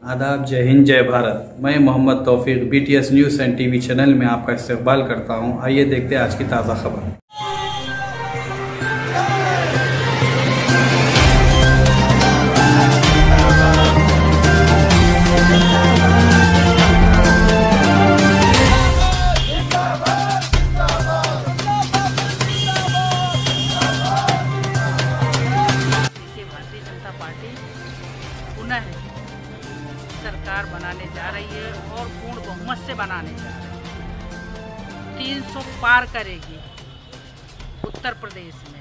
आदाब, जय हिंद, जय भारत। मैं Mohammad Taufiq BTS news and TV channel में आपका इस्तकबाल करता हूं। आइए देखते हैं आज की ताज़ा खबर। भारतीय जनता पार्टी पुनः सरकार बनाने जा रही है और पूर्ण बहुमत से बनाने जा रही है। 300 पार करेगी उत्तर प्रदेश में।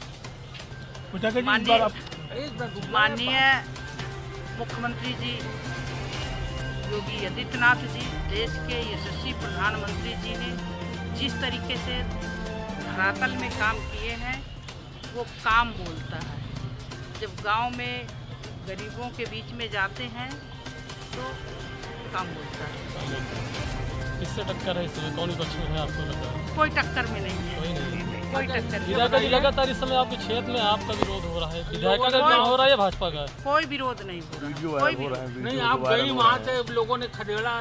माननीय मुख्यमंत्री जी योगी आदित्यनाथ जी, देश के यशस्वी प्रधानमंत्री जी ने जिस तरीके से धरातल में काम किए हैं वो काम बोलता है। जब गांव में गरीबों के बीच में जाते हैं तो काम बोलता है। किससे टक्कर है इसमें? कौन पक्ष में है आपको लग रहा है? कोई टक्कर में नहीं है, कोई टक्कर नहीं। लगातार इस समय आपके क्षेत्र में आपका विरोध हो रहा है, विधायक का हो रहा है या भाजपा का? कोई विरोध नहीं हो रहा, कोई विरोध नहीं। आप गई वहाँ से लोगों ने खदेड़ा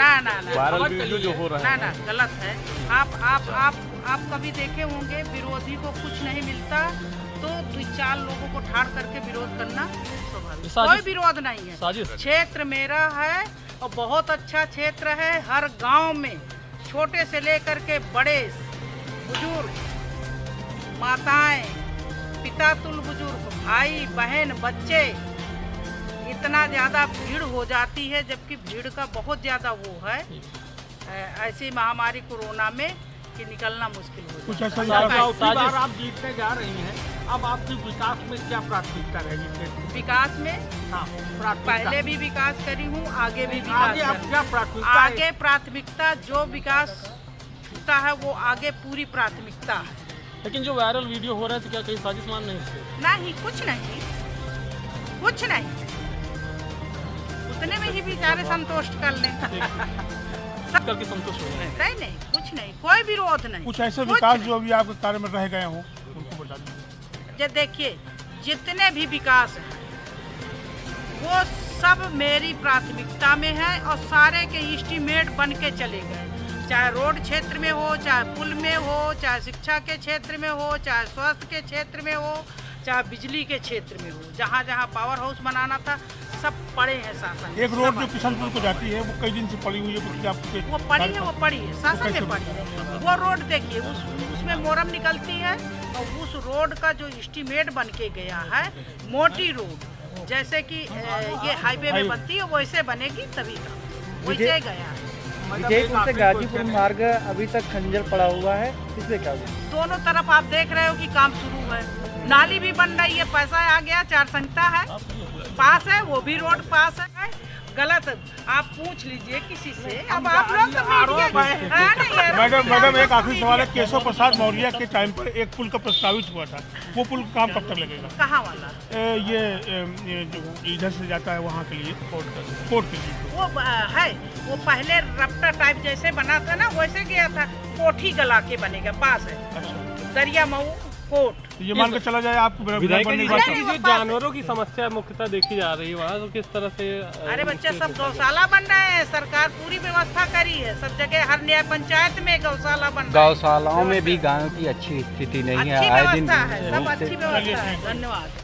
ना गलत है। आप कभी देखे होंगे विरोधी को कुछ नहीं मिलता तो 2-4 लोगों को ठाड़ करके विरोध करना स्वाभाविक। कोई विरोध नहीं है। क्षेत्र मेरा है और बहुत अच्छा क्षेत्र है। हर गांव में छोटे से लेकर के बड़े बुजुर्ग, माताएं, पिता तुल बुजुर्ग, भाई बहन, बच्चे, इतना ज़्यादा भीड़ हो जाती है। जबकि भीड़ का बहुत ज़्यादा वो है ऐसी महामारी कोरोना में कि निकलना मुश्किल हो जाता है। आप जीतने जा रही हैं, अब आपकी विकास में क्या प्राथमिकता रहेगी? विकास में पहले भी विकास करी हूँ, आगे भी विकास। क्या प्राथमिकता? आगे प्राथमिकता जो विकास है वो आगे पूरी प्राथमिकता है। लेकिन जो वायरल वीडियो हो रहा है तो क्या कहीं साजिश मान नहीं? कुछ नहीं, कुछ नहीं। उतने में ही बेचारे संतुष्ट कर लें। करके संतुष्ट हो जाए। नहीं, कुछ नहीं, कोई विरोध नहीं। कुछ ऐसे विकास जो अभी आपके कार्य में रह गए हों उनको बता दीजिए। देखिए, जितने भी विकास हैं वो सब मेरी प्राथमिकता में है और सारे के एस्टीमेट बन के चले गए। चाहे रोड क्षेत्र में हो, चाहे पुल में हो, चाहे शिक्षा के क्षेत्र में हो, चाहे स्वास्थ्य के क्षेत्र में हो, चाहे बिजली के क्षेत्र में हो, जहाँ जहाँ पावर हाउस बनाना था सब पड़े हैं शासन। एक रोड जो किशनपुर को जाती है वो कई दिन से पड़ी हुई है। वो पड़ी है शासन में पड़ी है। वो रोड देखिए, उसमें मोरम निकलती है और उस रोड का जो एस्टीमेट बन के गया है, मोटी रोड जैसे कि ये हाईवे में बनती है वैसे बनेगी, तभी का वैसे गया है। विजयपुर से गाजीपुर मार्ग अभी तक खंजर पड़ा हुआ है, इसलिए क्या हुआ? दोनों तरफ आप देख रहे हो कि काम शुरू है। नाली भी बन रही है, पैसा आ गया, 4 संहिता है पास है, वो भी रोड पास है। गलत आप पूछ लीजिए किसी से। अब आप लोग तो मैडम एक आखिरी सवाल है। केशव प्रसाद मौर्य के टाइम पर एक पुल का प्रस्तावित हुआ था, वो पुल का काम कब तक लगेगा? कहाँ वाला? ये जो इधर से जाता है वहाँ के लिए, कोर्ट के लिए। वो है, वो पहले रफ्ता टाइप जैसे बना था ना, वैसे गया था। कोठी गला के बनेगा, पास है दरिया मऊ कोर्ट। ये मान के चला जाए आपको जानवरों की समस्या मुख्यतः देखी जा रही है वहाँ, तो किस तरह से? अरे बच्चे सब गौशाला बन रहे हैं। सरकार पूरी व्यवस्था करी है, सब जगह हर न्याय पंचायत में गौशाला बन रहा है। गौशालाओं में भी गायों की अच्छी स्थिति नहीं है, अच्छी व्यवस्था है, सब अच्छी व्यवस्था है। धन्यवाद।